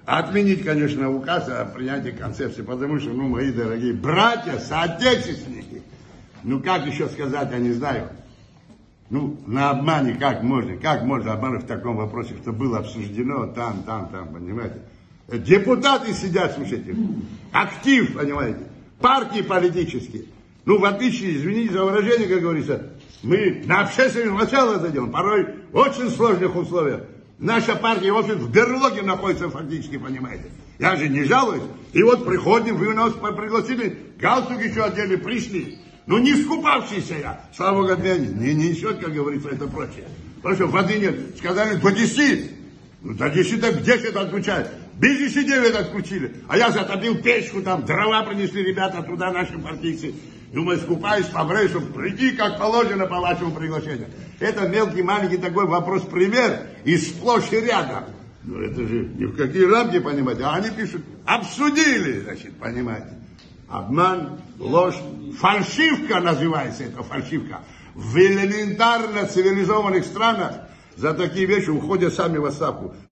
Отменить, конечно, указ о принятии концепции, потому что, ну, мои дорогие братья, соотечественники, ну, как еще сказать, я не знаю, ну, на обмане как можно обмануть в таком вопросе, что было обсуждено там, понимаете. Депутаты сидят, слушайте, актив, понимаете, партии политические. Ну, в отличие, извините за выражение, как говорится, мы на общественное начало это делаем, порой в очень сложных условиях. Наша партия, в общем, в берлоге находится фактически, понимаете. Я же не жалуюсь. И вот приходим, вы нас пригласили, галстук еще одели, пришли. Ну, не скупавшийся я. Слава Богу, от меня не несет, как говорится, это прочее. Потому что воды нет. Сказали, до 10. Ну, до 10, так в 10 отключают. Без 10 9 отключили. А я затопил печку, там дрова принесли ребята туда, наши партийцы. Думаю, скупаюсь, побрею, чтобы прийти, как положено, по вашему приглашению. Это мелкий, маленький такой вопрос-пример, и сплошь и рядом. Ну, это же ни в какие рамки, понимаете. А они пишут, обсудили, значит, понимаете. Обман, ложь, фальшивка называется это, фальшивка. В элементарно цивилизованных странах за такие вещи уходят сами в отставку.